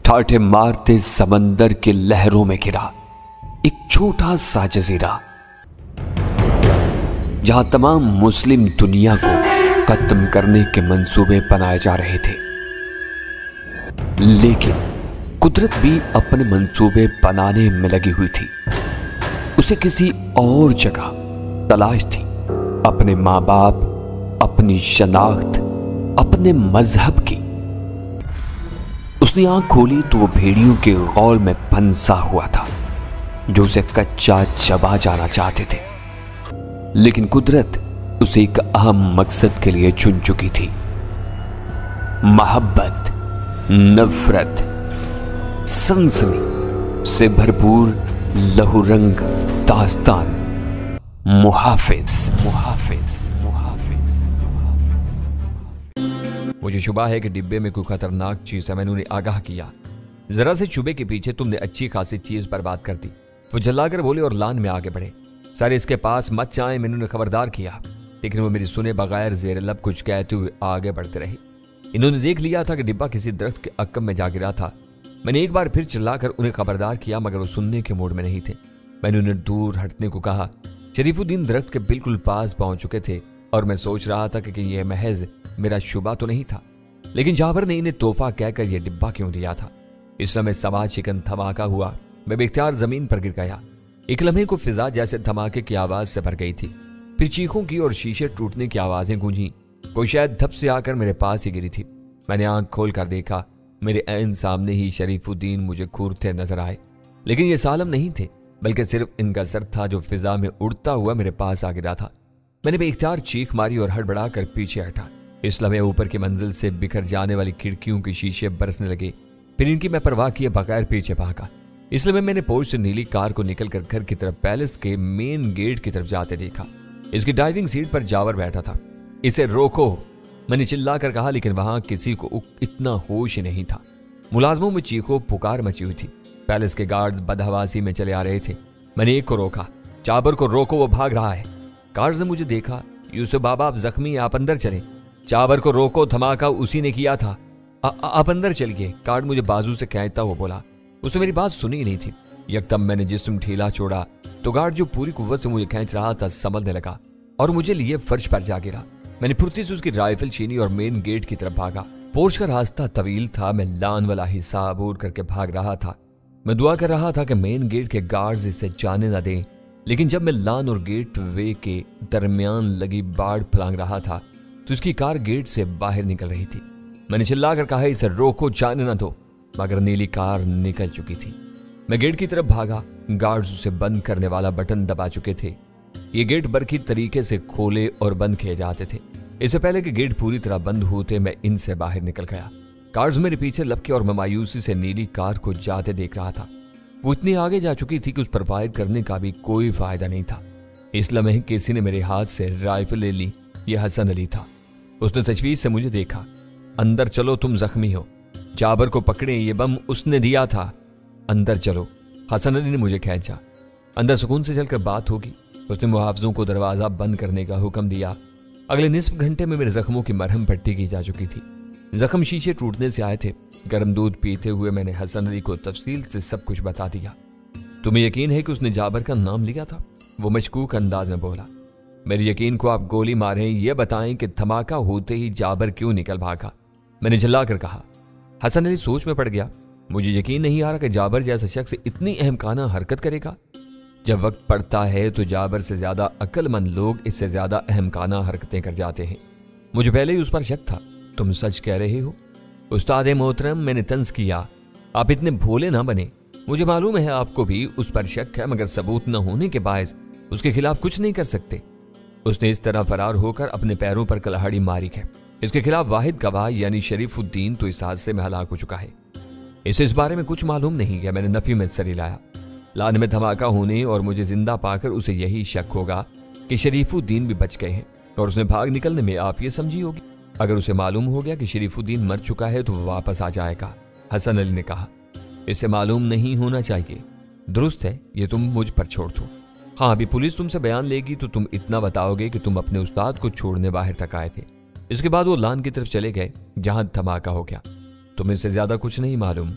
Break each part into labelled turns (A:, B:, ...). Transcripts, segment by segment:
A: ठाठे मारते समंदर के लहरों में घिरा एक छोटा सा जजीरा, जहां तमाम मुस्लिम दुनिया को खत्म करने के मंसूबे बनाए जा रहे थे। लेकिन कुदरत भी अपने मंसूबे बनाने में लगी हुई थी। उसे किसी और जगह तलाश थी, अपने मां बाप, अपनी शनाख्त, अपने मजहब की। उसने आंख खोली तो वो भेड़ियों के गौल में फंसा हुआ था, जो उसे कच्चा चबा जाना चाहते थे। लेकिन कुदरत उसे एक अहम मकसद के लिए चुन चुकी थी। मोहब्बत, नफरत, सनसनी से भरपूर लहूरंग दास्तान। मुहाफिज, मुहाफिज, मुहाफिज।
B: मुझे शुबा है कि डिब्बे में कोई खतरनाक चीज है। मैंने उन्हें आगाह किया। जरा से चुबे के पीछे तुमने अच्छी खासी चीज बर्बाद कर दी। वो जल्लाकर बोले और लान में आगे बढ़े। सारे इसके पास मत जाएं, मैंने उन्हें खबरदार किया, लेकिन वो मेरी सुने बगैर जेर लब कुछ कहते हुए आगे बढ़ते रहे। इन्होंने देख लिया था कि डिब्बा किसी दरख्त के अक्कम में जा गिरा था। मैंने एक बार फिर चिल्लाकर उन्हें खबरदार किया, मगर वो सुनने के मूड में नहीं थे। मैंने उन्हें दूर हटने को कहा। शरीफुद्दीन दरख्त के बिल्कुल पास पहुंच चुके थे और मैं सोच रहा था कि यह महज मेरा शुबा तो नहीं था, लेकिन जाबर ने इन्हें तोहफा कहकर यह डिब्बा क्यों दिया था। इस समय सवा चिकन धमाका हुआ। मैं बेख्तियार जमीन पर गिर गया। एक लम्हे को फिजा जैसे धमाके की आवाज से भर गई थी। फिर चीखों की और शीशे टूटने की आवाजें गूंजी। कोई शायद धप से आकर मेरे पास ही गिरी थी। मैंने आंख खोल कर देखा। मेरे ऐन सामने ही शरीफुद्दीन मुझे घूरते नजर आए, लेकिन ये सालम नहीं थे, बल्कि सिर्फ इनका सर था जो फिजा में उड़ता हुआ मेरे पास आ गिरा था। मैंने बेख्तियार चीख मारी और हड़बड़ा कर पीछे हटा। इस लम्हे ऊपर की मंजिल से बिखर जाने वाली खिड़कियों के शीशे बरसने लगे। फिर इनकी मैं परवाह किए बगैर पीछे भागा। इसलिए मैंने पोर्च से नीली कार को निकलकर घर की तरफ पैलेस के मेन गेट की तरफ जाते देखा। इसकी ड्राइविंग सीट पर जावर बैठा था। इसे रोको, मैंने चिल्ला कर कहा, लेकिन वहां किसी को इतना होश ही नहीं था। मुलाजमों में चीखों पुकार मची हुई थी। पैलेस के गार्ड्स बदहवासी में चले आ रहे थे। मैंने एक को रोका, जाबर को रोको, वो भाग रहा है। गार्ड्स ने मुझे देखा। यूसुफ बाबा आप जख्मी, आप अंदर चले। जाबर को रोको, धमाका उसी ने किया था, आप अंदर चलिए। गार्ड मुझे बाजू से खींचता हुआ बोला। उसने मेरी बात सुनी ही नहीं थी। यकदम मैंने जिस्म ढीला छोड़ा तो गार्ड जो पूरी कुव्वत से मुझे खींच रहा था संभलने लगा और मुझे लिए फर्श पर जा गिरा। मैंने फुर्ती से उसकी राइफल छीनी और मेन गेट की तरफ भागा। पोर्च का रास्ता तवील था। मैं लान वाला हिस्सा अबूर करके भाग रहा था। मैं दुआ कर रहा था कि मेन गेट के गार्ड्स इसे जाने न दें, लेकिन जब मैं लान और गेट वे के दरमियान लगी बाड़ फलांग रहा था तो उसकी कार गेट से बाहर निकल रही थी। मैंने चिल्लाकर कहा, इसे रोको, जाने न दो, मगर नीली कार निकल चुकी थी। मैं गेट की तरफ भागा। गार्ड्स उसे बंद करने वाला बटन दबा चुके थे। ये गेट बरखी तरीके से खोले और बंद किए जाते थे। इससे पहले कि गेट पूरी तरह बंद होते मैं इनसे बाहर निकल गया। गार्ड्स मेरे पीछे लपके और मैं मायूसी से नीली कार को जाते देख रहा था। वो इतनी आगे जा चुकी थी कि उस पर फायर करने का भी कोई फायदा नहीं था। इस लम्हे किसी ने मेरे हाथ से राइफल ले ली। यह हसन अली था। उसने तजवीज से मुझे देखा। अंदर चलो, तुम जख्मी हो। जाबर को पकड़े, ये बम उसने दिया था। अंदर चलो। हसन अली ने मुझे खींचा। अंदर सुकून से चलकर बात होगी। उसने मुहाफिजों को दरवाजा बंद करने का हुक्म दिया। अगले निस्फ घंटे में मेरे जख्मों की मरहम पट्टी की जा चुकी थी। जख्म शीशे टूटने से आए थे। गर्म दूध पीते हुए मैंने हसन अली को तफसील से सब कुछ बता दिया। तुम्हें यकीन है कि उसने जाबर का नाम लिया था? वो मशकूक अंदाज में बोला। मेरे यकीन को आप गोली मारें, यह बताएं कि धमाका होते ही जाबर क्यों निकल भागा? मैंने चिल्ला कर कहा। हसन अली सोच में पड़ गया। मुझे यकीन नहीं आ रहा कि जाबर जैसा शख्स इतनी अहमकाना हरकत करेगा। जब वक्त पड़ता है तो जाबर से ज्यादा अक्लमंद लोग इससे ज्यादा अहमकाना हरकतें कर जाते हैं। मुझे पहले ही उस पर शक था। तुम सच कह रहे हो उस्ताद मोहतरम, मैंने तंज किया। आप इतने भोले ना बने। मुझे मालूम है आपको भी उस पर शक है, मगर सबूत न होने के बायस उसके खिलाफ कुछ नहीं कर सकते। उसने इस तरह फरार होकर अपने पैरों पर कलहाड़ी मारी है। इसके खिलाफ वाहिद गवाह यानी शरीफुद्दीन तो इस हादसे में हलाक हो चुका है। इसे इस बारे में कुछ मालूम नहीं है। मैंने नफी में सरी लाया। लान में धमाका होने और मुझे जिंदा पाकर उसे यही शक होगा कि शरीफुद्दीन भी बच गए हैं और उसने भाग निकलने में आफियत समझी होगी। अगर उसे मालूम हो गया कि शरीफुद्दीन मर चुका है तो वो वापस आ जाएगा। हसन अली ने कहा, इसे मालूम नहीं होना चाहिए। दुरुस्त है, ये तुम मुझ पर छोड़ दो। हाँ, अभी पुलिस तुमसे बयान लेगी तो तुम इतना बताओगे कि तुम अपने उस्ताद को छोड़ने बाहर तक आए थे। इसके बाद वो लान की तरफ चले गए जहां धमाका हो गया। तुम्हें इससे ज्यादा कुछ नहीं मालूम।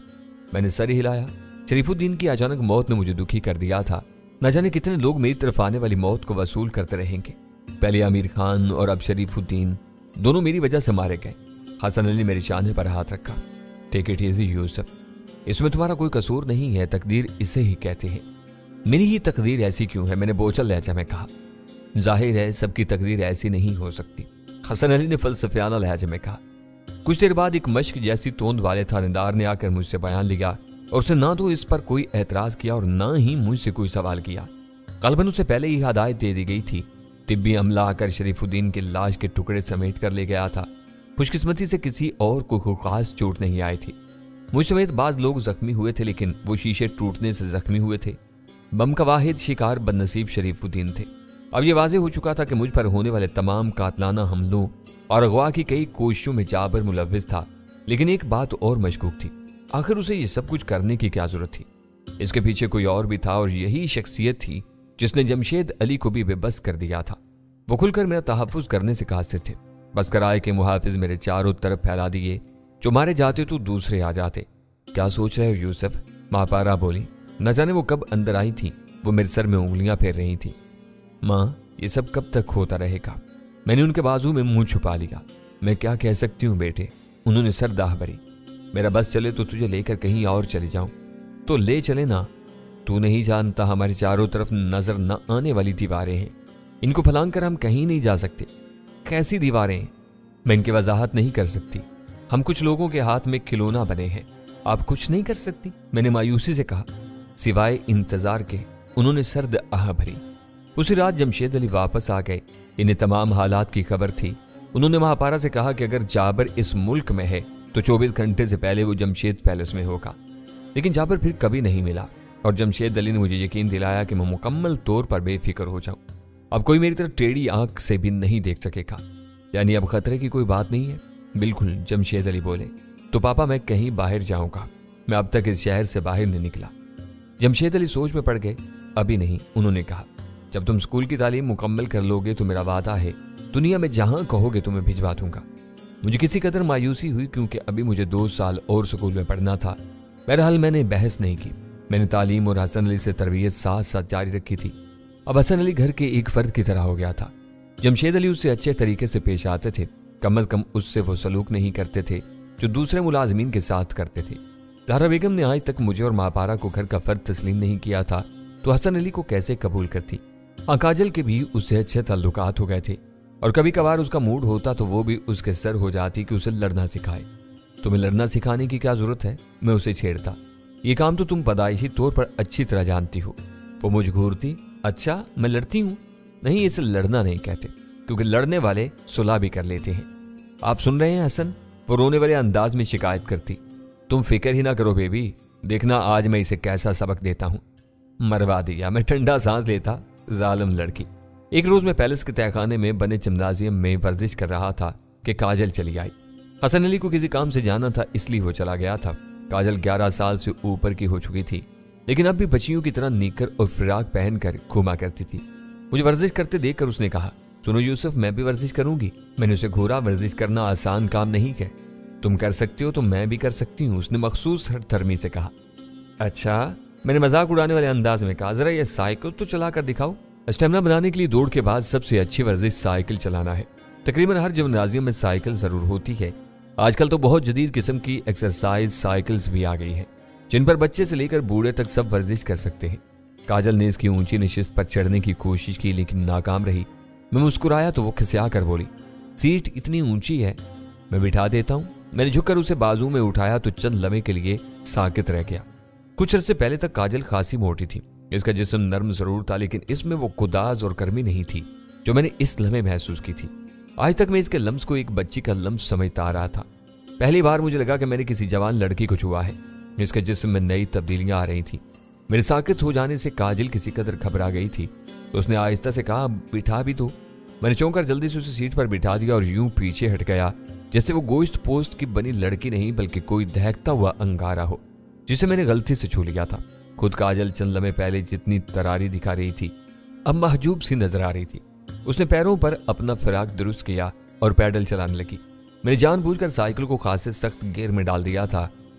B: मैंने सर हिलाया। शरीफुद्दीन की अचानक मौत ने मुझे दुखी कर दिया था। न जाने कितने लोग मेरी तरफ आने वाली मौत को वसूल करते रहेंगे। पहले आमिर खान और अब शरीफुद्दीन, दोनों मेरी वजह से मारे गए। हसन अली मेरे शाने पर हाथ रखा। टेक इट इजी यूसुफ, इसमें तुम्हारा कोई कसूर नहीं है, तकदीर इसे ही कहते हैं। मेरी ही तकदीर ऐसी क्यों है? मैंने बोझल लहजा में कहा। जाहिर है सबकी तकदीर ऐसी नहीं हो सकती, हसन अली ने फलसफियाना लहजे में कहा। कुछ देर बाद एक मश्क जैसी तोंद वाले थानेदार ने आकर मुझसे बयान लिया और उसने ना तो इस पर कोई एतराज किया और ना ही मुझसे कोई सवाल किया। कलबन उसे पहले ही हदायत दे दी गई थी। तिब्बी अमला आकर शरीफुद्दीन की लाश के टुकड़े समेट कर ले गया था। खुशकिस्मती से किसी और को खास चोट नहीं आई थी। मुझ समेत बाज लोग जख्मी हुए थे, लेकिन वो शीशे टूटने से जख्मी हुए थे। बम का वाहिद शिकार बदनसीब शरीफुद्दीन थे। अब यह वाज़ेह हो चुका था कि मुझ पर होने वाले तमाम कातलाना हमलों और अगवा की कई कोशिशों में जाबर मुलव्विस था। लेकिन एक बात और मशकूक थी, आखिर उसे ये सब कुछ करने की क्या जरूरत थी? इसके पीछे कोई और भी था और यही शख्सियत थी जिसने जमशेद अली को भी बेबस कर दिया था। वो खुलकर मेरा तहफ़्फ़ुज़ करने से कासिर थे। बस कराए के मुहाफिज मेरे चारों तरफ फैला दिए। जो मारे जाते तो दूसरे आ जाते। क्या सोच रहे हो यूसुफ? माँ पारा बोली। न जाने वो कब अंदर आई थी। वो मेरे सर में उंगलियां फेर रही थी। माँ, ये सब कब तक होता रहेगा? मैंने उनके बाजू में मुंह छुपा लिया। मैं क्या कह सकती हूँ बेटे? उन्होंने सर दाह भरी। मेरा बस चले तो तुझे लेकर कहीं और चले जाऊं तो ले चले ना। तू नहीं जानता हमारे चारों तरफ नजर न आने वाली दीवारें हैं। इनको फलांग कर हम कहीं नहीं जा सकते। कैसी दीवारें हैं? मैं इनकी वजाहत नहीं कर सकती। हम कुछ लोगों के हाथ में खिलौना बने हैं। आप कुछ नहीं कर सकती? मैंने मायूसी से कहा। सिवाय इंतजार के, उन्होंने सर्द आह भरी। उसी रात जमशेद अली वापस आ गए। इन्हें तमाम हालात की खबर थी। उन्होंने महापारा से कहा कि अगर जाबर इस मुल्क में है तो 24 घंटे से पहले वो जमशेद पैलेस में होगा। लेकिन जाबर फिर कभी नहीं मिला और जमशेद अली ने मुझे यकीन दिलाया कि मैं मुकम्मल तौर पर बेफिक्र हो जाऊं। अब कोई मेरी तरफ टेढ़ी आंख से भी नहीं देख सकेगा। यानी अब खतरे की कोई बात नहीं है? बिल्कुल, जमशेद अली बोले। तो पापा मैं कहीं बाहर जाऊंगा। मैं अब तक इस शहर से बाहर नहीं निकला। जमशेद अली सोच में पड़ गए। अभी नहीं, उन्होंने कहा। जब तुम स्कूल की तालीम मुकम्मल कर लोगे तो मेरा वादा है दुनिया में जहां कहोगे तुम्हें भिजवा दूंगा। मुझे किसी कदर मायूसी हुई क्योंकि अभी मुझे 2 साल और स्कूल में पढ़ना था। बहरहाल मैंने बहस नहीं की। मैंने तालीम और हसन अली से तरबियत साथ साथ जारी रखी थी। अब हसन अली घर के एक फर्द की तरह हो गया था। जमशेद अली उससे अच्छे तरीके से पेश आते थे। कम अज कम उससे वो सलूक नहीं करते थे जो दूसरे मुलाजमीन के साथ करते थे। ज़हरा बेगम ने आज तक मुझे और महापारा को घर का फर्द तस्लीम नहीं किया था, तो हसन अली को कैसे कबूल करती? हाँ, काजल के भी उससे अच्छे ताल्लुकात हो गए थे और कभी कभार उसका मूड होता तो वो भी उसके सर हो जाती कि उसे लड़ना सिखाए। तुम्हें लड़ना सिखाने की क्या जरूरत है? मैं उसे छेड़ता। ये काम तो तुम पैदाइशी तौर पर अच्छी तरह जानती हो। वो मुझ घूरती। अच्छा, मैं लड़ती हूँ? नहीं, इसे लड़ना नहीं कहते, क्योंकि लड़ने वाले सुलह भी कर लेते हैं। आप सुन रहे हैं हसन? वो रोने वाले अंदाज में शिकायत करती। तुम फिक्र ही ना करो बेबी, देखना आज मैं इसे कैसा सबक देता हूँ। मरवा दिया। मैं ठंडा सांस लेता। जालिम लड़की। एक रोज मैं पैलेस के तहखाने में बने जिम्नाजियम में वर्जिश कर रहा था कि काजल चली आई। हसन अली को किसी काम से जाना था, इसलिए वो चला गया था। काजल 11 साल से ऊपर की हो चुकी थी, लेकिन अब भी बच्चियों की तरह निकर और फिराक पहनकर घूमा करती थी। मुझे वर्जिश करते देखकर उसने कहा, सुनो यूसुफ, मैं भी वर्जिश करूंगी। मैंने उसे घूरा। वर्जिश करना आसान काम नहीं है। तुम कर सकती हो तो मैं भी कर सकती हूँ, उसने मखसूस हरथर्मी से कहा। अच्छा, मैंने मजाक उड़ाने वाले अंदाज में कहा, जरा ये साइकिल तो चला कर दिखाओ। स्टेमिना बनाने के लिए दौड़ के बाद सबसे अच्छी वर्जिश साइकिल चलाना है। तकरीबन हर जिम्नाजियम में साइकिल जरूर होती है। आजकल तो बहुत जदीद किस्म की एक्सरसाइज साइकिल्स भी आ गई है, जिन पर बच्चे से लेकर बूढ़े तक सब वर्जिश कर सकते हैं। काजल ने इसकी ऊंची नशिस्त पर चढ़ने की कोशिश की, लेकिन नाकाम रही। मैं मुस्कुराया तो वो खिसिया कर बोली, सीट इतनी ऊंची है, मैं बिठा देता हूँ। मैंने झुककर उसे बाजू में उठाया तो चंद लम्हे के लिए साकित रह गया। कुछ अरसे पहले तक काजल खासी मोटी थी। इसका जिस्म नर्म जरूर था, लेकिन इसमें वो कुदाज और गर्मी नहीं थी जो मैंने इस लम्हे महसूस की थी। आज तक मैं इसके लम्स को एक बच्ची का लम्स समझता आ रहा था। पहली बार मुझे लगा कि मैंने किसी जवान लड़की को छुआ है। इसके जिस्म में नई तब्दीलियां आ रही थी। मेरे साकित हो जाने से काजल किसी कदर घबरा गई थी, तो उसने आहिस्ता से कहा, बिठा भी दो। मैंने चौंक कर जल्दी से उसे सीट पर बिठा दिया और यूं पीछे हट गया जैसे वो गोश्त पोस्ट की बनी लड़की नहीं बल्कि कोई दहकता हुआ अंगारा हो जिसे मैंने गलती से छू लिया था। खुद काजल चंद लम्हे पहले जितनी तरारी दिखा रही थी, अब महजूब सी नजर आ रही थी। उसने पैरों पर अपना फिराक दुरुस्त किया और पैडल चलाने लगी। मैंने जानबूझकर साइकिल को खासे सख्त गियर में डाल दिया था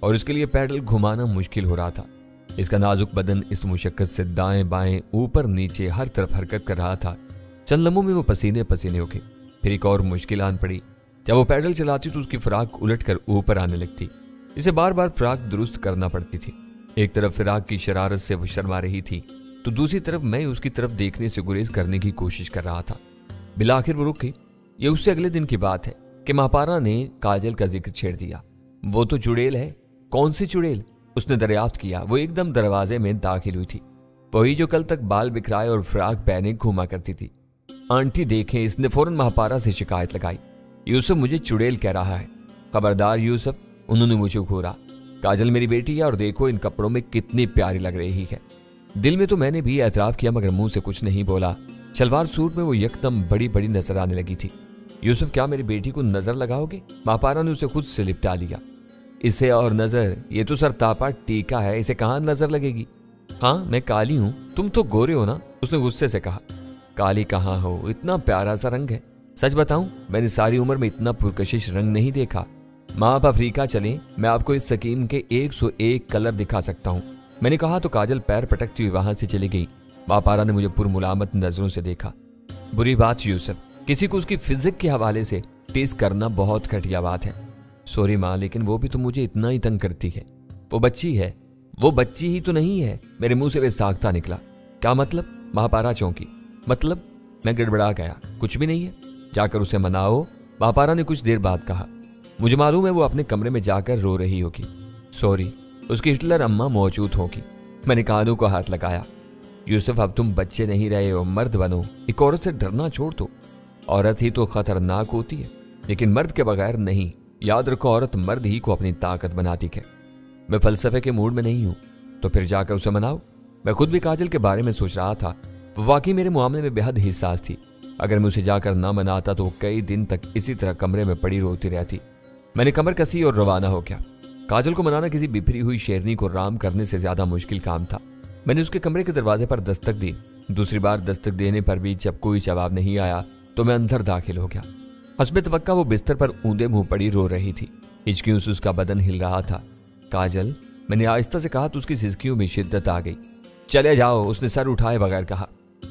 B: और इसके लिए पैडल घुमाना मुश्किल हो रहा था। इसका नाजुक बदन इस मुशक्कत से दाएं बाएं ऊपर नीचे हर तरफ हरकत कर रहा था। चंद लम्हों में वो पसीने पसीने हो गए। फिर एक और मुश्किल आन पड़ी। जब वो पैडल चलाती तो उसकी फ्राक उलट कर ऊपर आने लगती। इसे बार बार फ्राक दुरुस्त करना पड़ती थी। एक तरफ फिराक की शरारत से वो शर्मा रही थी तो दूसरी तरफ मैं उसकी तरफ देखने से गुरेज करने की कोशिश कर रहा था। बिला आखिर वो रुक गई। ये उससे अगले दिन की बात है कि महापारा ने काजल का जिक्र छेड़ दिया। वो तो चुड़ैल है। कौन सी चुड़ैल? उसने दरियाफ्त किया। वो एकदम दरवाजे में दाखिल हुई थी, वही जो कल तक बाल बिखराए और फ्राक पहने घूमा करती थी। आंटी देखें, इसने फौरन महापारा से शिकायत लगाई। यूसुफ मुझे चुड़ैल कह रहा है। खबरदार यूसुफ, उन्होंने मुझे घूरा। काजल मेरी बेटी है और देखो इन कपड़ों में कितनी प्यारी लग रही है। दिल में तो मैंने भी एतराफ किया मगर मुंह से कुछ नहीं बोला। शलवार सूट में वो यकदम बड़ी बड़ी नजर आने लगी थी। यूसुफ, क्या मेरी बेटी को नजर लगाओगे? महापारा ने उसे खुद से लिपटा लिया। इसे और नजर? ये तो सर तापा टीका है, इसे कहाँ नजर लगेगी? हाँ, मैं काली हूं, तुम तो गोरे हो ना, उसने गुस्से से कहा। काली कहाँ हो, इतना प्यारा सा रंग है। सच बताऊं, मैंने सारी उम्र में इतना पुरकशिश रंग नहीं देखा। माँ आप अफ्रीका चलें, मैं आपको इस सकीम के 101 कलर दिखा सकता हूँ। मैंने कहा तो काजल पैर पटकती हुई वहां से चली गई। महापारा ने मुझे पुरमुलामत नजरों से देखा। बुरी बात यूसुफ, किसी को उसकी फिजिक के हवाले से टेस्ट करना बहुत घटिया बात है। सॉरी माँ, लेकिन वो भी तो मुझे इतना ही तंग करती है। वो बच्ची है। वो बच्ची ही तो नहीं है। मेरे मुंह से वे साख्ता निकला। क्या मतलब? महापारा चौंकी। मतलब? मैं गड़बड़ा गया। कुछ भी नहीं है, जाकर उसे मनाओ, महापारा ने कुछ देर बाद कहा। मुझे मालूम है वो अपने कमरे में जाकर रो रही होगी। सॉरी, उसकी हिटलर अम्मा मौजूद होगी। मैंने कानों को हाथ लगाया। यूसुफ, अब तुम बच्चे नहीं रहे हो, मर्द बनो। एक औरत से डरना छोड़ दो। औरत ही तो खतरनाक होती है, लेकिन मर्द के बगैर नहीं। याद रखो, औरत मर्द ही को अपनी ताकत बनाती है। मैं फलसफे के मूड में नहीं हूं, तो फिर जाकर उसे मनाओ। मैं खुद भी काजल के बारे में सोच रहा था। वो वाकई मेरे मामले में बेहद हिस्सास थी। अगर मैं उसे जाकर ना मनाता तो वो कई दिन तक इसी तरह कमरे में पड़ी रोती रहती। मैंने कमर कसी और रवाना हो गया। काजल को मनाना किसी बिफरी हुई शेरनी को राम करने से ज्यादा मुश्किल काम था। मैंने उसके कमरे के दरवाजे पर दस्तक दी। दूसरी बार दस्तक देने पर भी जब कोई जवाब नहीं आया तो मैं अंदर दाखिल हो गया। हस्बे तवक्का वो बिस्तर पर ऊंधे मुंह पड़ी रो रही थी। हिचकियों से उसका बदन हिल रहा था। काजल, मैंने आहिस्ता से कहा तो उसकी हिचकियों में शिद्दत आ गई। चले जाओ, उसने सर उठाए बगैर कहा।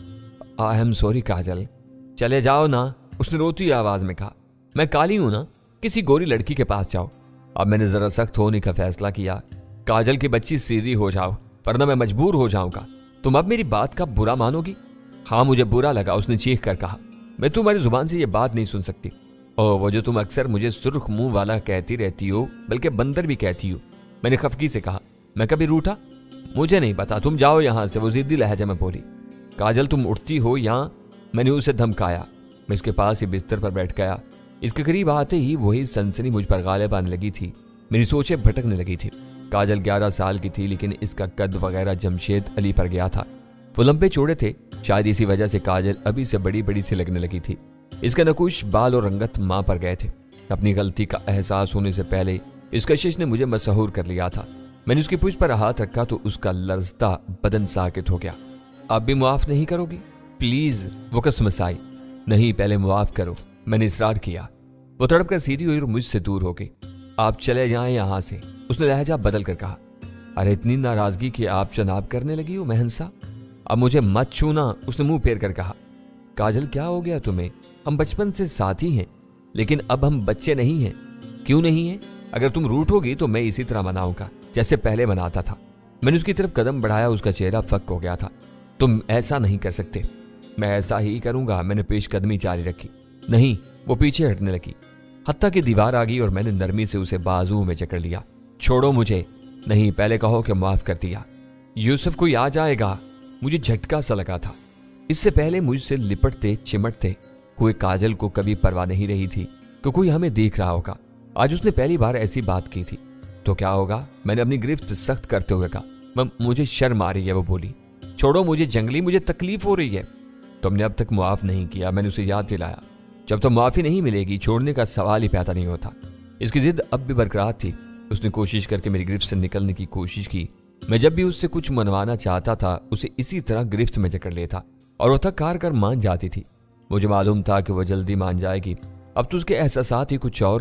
B: I am sorry Kajal. चले जाओ ना, उसने रोती आवाज में कहा। मैं काली हूं ना, किसी गोरी लड़की के पास जाओ। अब मैंने जरा सख्त होने का फैसला किया। काजल की बच्ची सीधी हो जाओ, वरना मैं मजबूर हो जाऊंगा। तुम अब मेरी बात का बुरा मानोगी? हाँ, मुझे बुरा लगा, उसने चीख कर कहा। मैं तुम्हारी जुबान से ये बात नहीं सुन सकती। ओह, वो जो तुम अक्सर मुझे सुर्ख मुंह वाला कहती रहती हो, बल्कि बंदर भी कहती हो। मैंने खफगी से कहा। मैं कभी रूठा? मुझे नहीं पता, तुम जाओ यहां से, वो जिद्दी लहजे में बोली। काजल, तुम उठती हो यहां? मैंने उसे धमकाया। मैं इसके पास ही बिस्तर पर बैठ गया। इसके करीब आते ही वही सनसनी मुझ पर गालिब आने लगी थी। मेरी सोचें भटकने लगी थी। काजल 11 साल की थी, लेकिन इसका कद वगैरह जमशेद अली पर गया था। वो लंबे चौड़े थे, शायद इसी वजह से काजल अभी से बड़ी बड़ी सी लगने लगी थी। इसके नकुश बाल और रंगत मां पर गए थे। अपनी गलती का एहसास होने से पहले इस कशिश ने मुझे मसहूर कर लिया था। मैंने उसकी पूंछ पर हाथ रखा तो उसका लर्जता बदन साकित हो गया। आप भी मुआफ नहीं करोगी? प्लीज, वो कसमसाई। नहीं, पहले मुआफ करो, मैंने इसरार किया। वो तड़प कर सीधी हुई और मुझसे दूर हो गई। आप चले जाएं यहां से, उसने लहजा बदल कर कहा। अरे इतनी नाराजगी कि आप जनाब करने लगी हो महंसा। अब मुझे मत छूना, उसने मुंह फेर कर कहा। काजल, क्या हो गया तुम्हें? हम बचपन से साथी हैं, लेकिन अब हम बच्चे नहीं हैं। क्यों नहीं है? अगर तुम रूठोगी तो मैं इसी तरह मनाऊंगा जैसे पहले मनाता था। मैंने उसकी तरफ कदम बढ़ाया, उसका चेहरा फक हो गया था। तुम ऐसा नहीं कर सकते। मैं ऐसा ही करूंगा, मैंने पेशकदमी जारी रखी। नहीं, वो पीछे हटने लगी। हत्ता की दीवार आ गई और मैंने नरमी से उसे बाजू में जकड़ लिया। छोड़ो मुझे। नहीं, पहले कहो कि माफ कर दिया। यूसुफ, कोई आ जाएगा। मुझे झटका सा लगा था। इससे पहले मुझसे लिपटते चिमटते कोई काजल को कभी परवाह नहीं रही थी कि कोई हमें देख रहा होगा। आज उसने पहली बार ऐसी बात की थी। तो क्या होगा? मैंने अपनी गिरफ्त सख्त करते हुए कहा। मुझे शर्म आ रही है, वो बोली। छोड़ो मुझे जंगली, मुझे तकलीफ हो रही है। तुमने अब तक मुआफ नहीं किया, मैंने उसे याद दिलाया। जब तक माफी नहीं मिलेगी छोड़ने का सवाल ही पैदा नहीं होता। इसकी जिद अब भी बरकरार थी। उसने कोशिश करके मेरी गिरफ्त से निकलने की कोशिश की। मैं जब भी उससे कुछ मनवाना चाहता था उसे इसी तरह गिरफ्त में जकड़ लेता और वो थक हार कर मान जाती थी। मुझे मालूम था कि वह जल्दी मान जाएगी। अब तो उसके एहसासात ही कुछ और थे।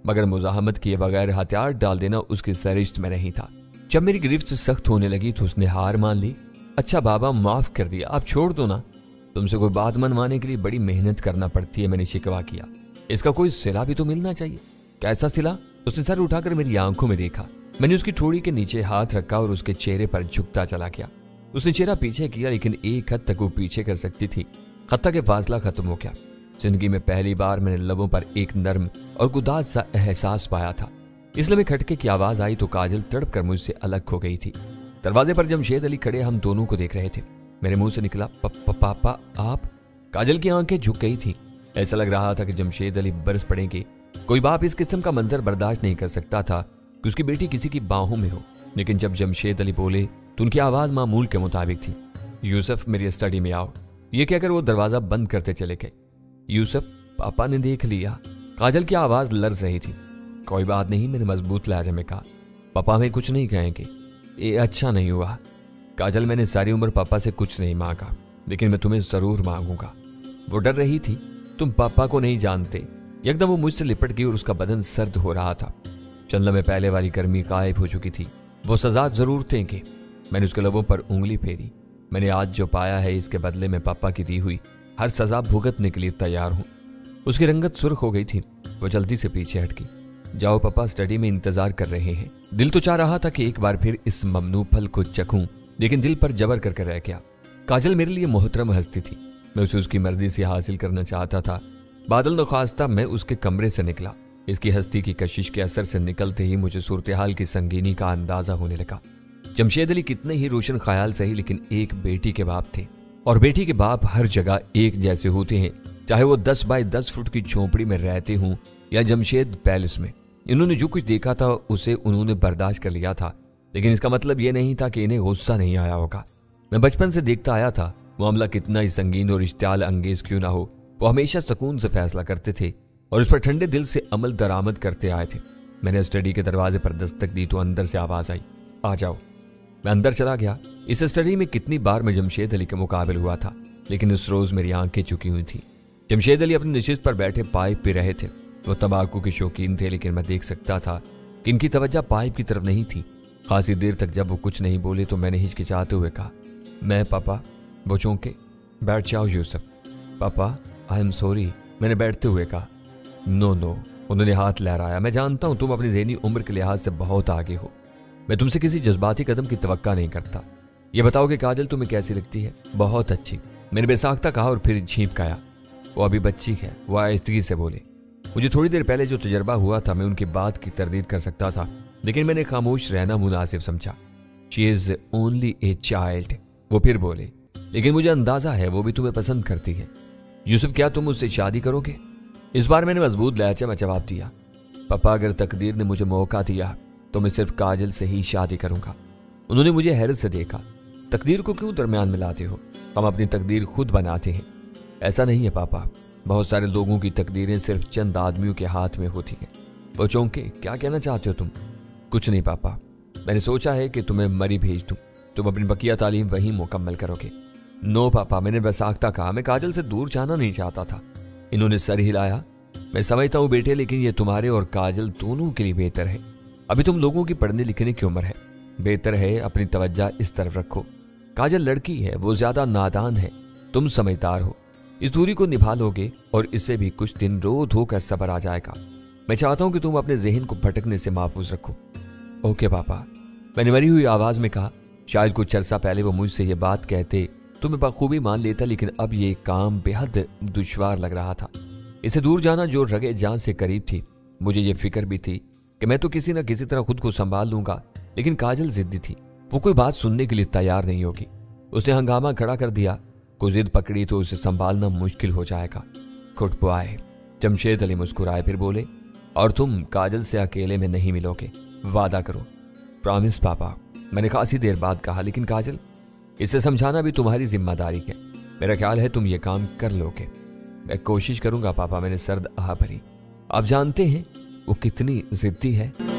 B: मगर मुजाहमत किए बगैर हथियार डाल देना उसकी सरिश्त में नहीं था। जब मेरी गिरफ्त सख्त होने लगी तो उसने हार मान ली। अच्छा बाबा, माफ कर दिया, आप छोड़ दो ना, तुमसे कोई बात मनवाने के लिए बड़ी मेहनत करना पड़ती है। मैंने शिकवा किया। इसका कोई सिला भी तो मिलना चाहिए। कैसा सिला? उसने सर उठाकर मेरी आंखों में देखा। मैंने उसकी ठोड़ी के नीचे हाथ रखा और उसके चेहरे पर झुकता चला गया। उसने चेहरा पीछे किया, लेकिन एक हद तक वो पीछे कर सकती थी। खत्ता के फासला खत्म हो गया। जिंदगी में पहली बार मैंने लबों पर एक नर्म और गुदाज सा एहसास पाया था। इसलिए में खटके की आवाज आई तो काजल तड़प कर मुझसे अलग हो गई थी। दरवाजे पर जमशेद अली खड़े हम दोनों को देख रहे थे। मेरे मुंह से निकला, पापा आप? काजल की आंखें झुक गई थी। ऐसा लग रहा था कि जमशेद अली बरस पड़ेंगे। कोई बाप इस किस्म का मंजर बर्दाश्त नहीं कर सकता था कि उसकी बेटी किसी की बाहों में हो। लेकिन जब जमशेद अली बोले तो उनकी आवाज मामूल के मुताबिक थी। यूसुफ, मेरी स्टडी में आओ। ये कहकर वो दरवाजा बंद करते चले गए। यूसुफ, पापा ने देख लिया। काजल की आवाज लर्ज रही थी। कोई बात नहीं, मैंने मजबूत लहजे में कहा। पापा हमें कुछ नहीं कहेंगे। ये अच्छा नहीं हुआ। काजल, मैंने सारी उम्र पापा से कुछ नहीं मांगा, लेकिन मैं तुम्हें जरूर मांगूंगा। वो डर रही थी। तुम पापा को नहीं जानते। एकदम वो मुझसे लिपट गई और उसका बदन सर्द हो रहा था। चंद लम्हे पहले वाली गर्मी गायब हो चुकी थी। वो सजा जरूर देंगे। मैंने उसके लबों पर उंगली फेरी। मैंने आज जो पाया है इसके बदले में पापा की दी हुई हर सजा भुगतने के लिए तैयार हूं। उसकी रंगत सुर्ख हो गई थी। वो जल्दी से पीछे हटकी। जाओ पापा, स्टडी में इंतजार कर रहे हैं। दिल तो चाह रहा था कि एक बार फिर इस ममनू फल को चखूं, लेकिन दिल पर जबर करके रह गया। काजल मेरे लिए मोहतरम हस्ती थी। मैं उसे उसकी मर्जी से हासिल करना चाहता था। बादल नख्वास्ता मैं उसके कमरे से निकला। इसकी हस्ती की कशिश के असर से निकलते ही मुझे सूरत-ए-हाल की संगीनी का अंदाजा होने लगा। जमशेद अली कितने ही रोशन ख्याल सही, लेकिन एक बेटी के बाप थे, और बेटी के बाप हर जगह एक जैसे होते हैं, चाहे वो 10 बाय 10 फुट की झोंपड़ी में रहते हों या जमशेद पैलेस में। इन्होंने जो कुछ देखा था उसे उन्होंने बर्दाश्त कर लिया था, लेकिन इसका मतलब यह नहीं था कि इन्हें गुस्सा नहीं आया होगा। मैं बचपन से देखता आया था, मामला कितना ही संगीन और इश्तियाल अंगेज क्यों ना हो, वो हमेशा सुकून से फैसला करते थे और उस पर ठंडे दिल से अमल दरामद करते आए थे। मैंने स्टडी के दरवाजे पर दस्तक दी तो अंदर से आवाज आई, आ जाओ। मैं अंदर चला गया। इस स्टडी में कितनी बार मैं जमशेद अली के मुकाबिल हुआ था, लेकिन उस रोज मेरी आंखें चुकी हुई थी। जमशेद अली अपनी नशिस्त पर बैठे पाइप पी रहे थे। वो तंबाकू के शौकीन थे, लेकिन मैं देख सकता था कि इनकी तवज्जो पाइप की तरफ नहीं थी। खासी देर तक जब वो कुछ नहीं बोले तो मैंने हिचकिचाते हुए कहा, मैं पापा। वो चौंके। बैठ जाओ यूसुफ। पापा आई एम सॉरी, मैंने बैठते हुए कहा। नो नो, उन्होंने हाथ लहराया। मैं जानता हूं तुम अपनी ज़हनी उम्र के लिहाज से बहुत आगे हो। मैं तुमसे किसी जज्बाती कदम की तवक्का नहीं करता। ये बताओ कि काजल तुम्हें कैसी लगती है? बहुत अच्छी, मैंने बेसाख्ता कहा और फिर झींप गया। वो अभी बच्ची है, वो आहिस्तगी से बोले। मुझे थोड़ी देर पहले जो तजर्बा हुआ था मैं उनकी बात की तरदीद कर सकता था, लेकिन मैंने खामोश रहना मुनासिब समझा। She is only a child. वो फिर बोले, लेकिन मुझे अंदाजा है वो भी तुम्हें पसंद करती है। यूसुफ, क्या तुम उससे शादी करोगे? इस बार मैंने मजबूत लहजे में जवाब दिया, पापा अगर तकदीर ने मुझे मौका दिया तो मैं सिर्फ काजल से ही शादी करूंगा। उन्होंने मुझे हैरत से देखा। तकदीर को क्यों दरमियान मिलाते हो? हम अपनी तकदीर खुद बनाते हैं। ऐसा नहीं है पापा, बहुत सारे लोगों की तकदीरें सिर्फ चंद आदमियों के हाथ में होती हैं। वो चौंके, क्या कहना चाहते हो तुम? कुछ नहीं पापा, मैंने सोचा है कि तुम्हें मरी भेज दूं, तुम अपनी बकिया तालीम वहीं मुकम्मल करोगे। नो पापा, मैंने बेसाख्ता कहा, मैं काजल से दूर जाना नहीं चाहता था। इन्होंने सर हिलाया। मैं समझता हूँ बेटे, लेकिन ये तुम्हारे और काजल दोनों के लिए बेहतर है। अभी तुम लोगों की पढ़ने लिखने की उम्र है। बेहतर है अपनी तवज्जो इस तरफ रखो। काजल लड़की है, वो ज्यादा नादान है, तुम समझदार हो। इस दूरी को निभा लोगे और इससे भी कुछ दिन रो धोकर सब्र आ जाएगा। मैं चाहता हूं कि तुम अपने जहन को भटकने से महफूज रखो। ओके पापा, मैंने मरी हुई आवाज में कहा। शायद कुछ अरसा पहले वो मुझसे ये बात कहते तो मैं बखूबी मान लेता, लेकिन अब ये काम बेहद दुश्वार लग रहा था। इसे दूर जाना जो रगे जान से करीब थी। मुझे ये फिक्र भी थी कि मैं तो किसी न किसी तरह खुद को संभाल लूंगा, लेकिन काजल जिद्दी थी। वो कोई बात सुनने के लिए तैयार नहीं होगी। उसने हंगामा खड़ा कर दिया। कोई जिद पकड़ी तो उसे संभालना मुश्किल हो जाएगा। खुटपो आए। जमशेद अली मुस्कुराए, फिर बोले, और तुम काजल से अकेले में नहीं मिलोगे, वादा करो। प्रॉमिस पापा, मैंने खासी देर बाद कहा। लेकिन काजल, इसे समझाना भी तुम्हारी जिम्मेदारी है। मेरा ख्याल है तुम ये काम कर लोगे। मैं कोशिश करूंगा पापा, मैंने सर्द आह भरी। आप जानते हैं वो कितनी जिद्दी है।